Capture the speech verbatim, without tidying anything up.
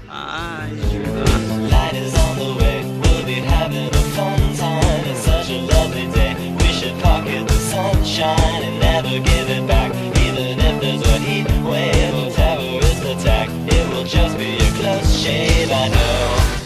Ai, nossa. Light is on the way, we'll be having a fun time. It's such a lovely day, we should pocket the sunshine and never give it back. Even if there's a heat wave or terrorist attack, it will just be a close shave, I know.